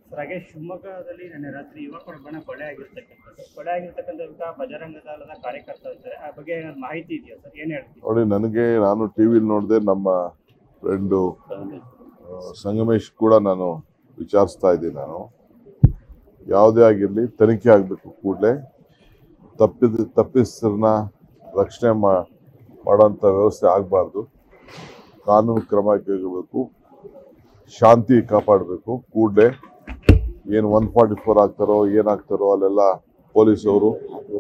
Sir ಹಾಗೆ ಶಿವಮೊಗ್ಗದಲ್ಲಿ ನಿನ್ನೆ ರಾತ್ರಿ ಯುವಕರೊಬ್ಬನ ಕೊಲೆ ಆಗಿರ್ತಕ್ಕಂಥ ಬಜರಂಗ ದಳದ ಕಾರ್ಯಕರ್ತ ಇದ್ದಾರೆ. ಆ ಬಗ್ಗೆ ಏನಾದ್ರು ಮಾಹಿತಿ ಇದೆಯಾ ಸರ್? ಏನು ಹೇಳ್ತೀವಿ? ನೋಡಿ, ನನಗೆ ನಾನು ಟಿವಿಲಿ ನೋಡಿದೆ, ನಮ್ಮ ಫ್ರೆಂಡು ಸಂಗಮೇಶ್ ಕೂಡ ನಾನು ವಿಚಾರಿಸ್ತಾ ಇದ್ದೀನಿ. ನಾನು ಯಾವುದೇ ಆಗಿರಲಿ ತನಿಖೆ ಆಗಬೇಕು ಕೂಡಲೇ. ತಪ್ಪಿತಸ್ಥರನ್ನ ರಕ್ಷಣೆ ಮಾಡೋಂಥ ವ್ಯವಸ್ಥೆ ಆಗಬಾರ್ದು. ಕಾನೂನು ಕ್ರಮ ಕೈಗೊಳ್ಳಬೇಕು, ಶಾಂತಿ ಕಾಪಾಡಬೇಕು ಕೂಡಲೇ. ಏನು 144 ಆಗ್ತಾರೋ ಏನಾಗ್ತಾರೋ ಅಲ್ಲೆಲ್ಲ ಪೊಲೀಸವರು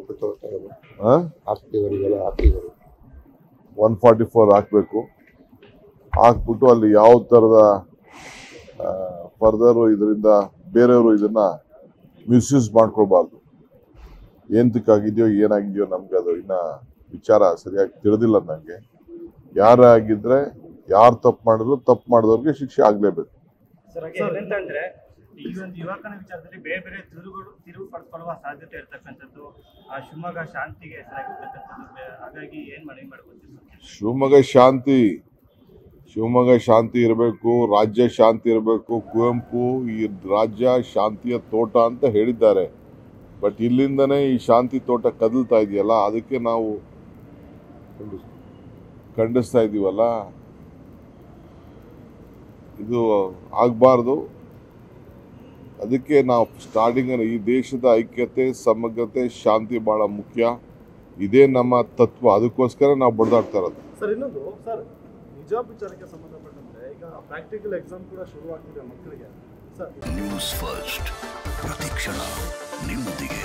144 ಹಾಕಬೇಕು. ಹಾಕ್ಬಿಟ್ಟು ಅಲ್ಲಿ ಯಾವ ಥರದ ಫರ್ದರು ಇದರಿಂದ ಬೇರೆಯವರು ಇದನ್ನ ಮಿಸ್ಯೂಸ್ ಮಾಡ್ಕೊಳ್ಬಾರ್ದು. ಎಂತಕ್ಕಾಗಿದೆಯೋ ಏನಾಗಿದೆಯೋ ನಮ್ಗೆ ಅದು ಇನ್ನ ವಿಚಾರ ಸರಿಯಾಗಿ ತಿಳಿದಿಲ್ಲ. ನನಗೆ ಯಾರೇ ಆಗಿದ್ರೆ ಯಾರು ತಪ್ಪು ಮಾಡಿದ್ರು ತಪ್ಪು ಮಾಡಿದವ್ರಿಗೆ ಶಿಕ್ಷೆ ಆಗಲೇಬೇಕು. ಸರ್ ಹಾಗೆ ಏನಂತಂದ್ರೆ ಈ ಒಂದು ಯುವಕನ ವಿಚಾರದಲ್ಲಿ ಬೇರೆ ಬೇರೆ ತಿರುವು ಪಡ್ಕೊಳ್ಳುವ ಸಾಧ್ಯತೆ ಇರ್ತಕ್ಕಂಥದ್ದು, ಆ ಶಿವಮೊಗ್ಗ ಶಾಂತಿಗೆ ಹೆಸರಾಗಿರ್ತಕ್ಕಂಥದ್ದು. ಹಾಗಾಗಿ ಏನು ಮನವಿ ಮಾಡ್ಕೊತೀವಿ ಸರ್? ಶಿವಮೊಗ್ಗ ಶಾಂತಿ ಇರಬೇಕು, ರಾಜ್ಯ ಶಾಂತಿ ಇರಬೇಕು. ಕುವೆಂಪು ಈ ರಾಜ್ಯ ಶಾಂತಿಯ ತೋಟ ಅಂತ ಹೇಳಿದ್ದಾರೆ. ಬಟ್ ಇಲ್ಲಿಂದನೇ ಈ ಶಾಂತಿ ತೋಟ ಕದಲ್ತಾ ಇದೆಯಲ್ಲ, ಅದಕ್ಕೆ ನಾವು ಖಂಡಿಸ್ತಾ ಇದ್ದೀವಲ್ಲ. ಇದು ಆಗಬಾರ್ದು. ಅದಕ್ಕೆ ನಾವು ಸ್ಟಾರ್ಟಿಂಗ್ ಈ ದೇಶದ ಐಕ್ಯತೆ, ಸಮಗ್ರತೆ, ಶಾಂತಿ ಬಹಳ ಮುಖ್ಯ. ಇದೇ ನಮ್ಮ ತತ್ವ. ಅದಕ್ಕೋಸ್ಕರ ನಾವು ಬಡ್ದಾಡ್ತಾ ಇರೋದು. ಸರ್ ಇನ್ನೊಂದು ಸರ್, ಹಿಜಾಬ್ ವಿಚಾರಕ್ಕೆ ಸಂಬಂಧಪಟ್ಟಂತೆ ಈಗ ಪ್ರಾಕ್ಟಿಕಲ್ ಎಕ್ಸಾಮ್ ಕೂಡ ಶುರುವಾಗ್ತಿದೆ ಮಕ್ಕಳಿಗೆ ಸರ್. ನ್ಯೂಸ್ ಫಸ್ಟ್ ಪ್ರತಿಕ್ಷಣ ನಿಮ್ಮೊಂದಿಗೆ.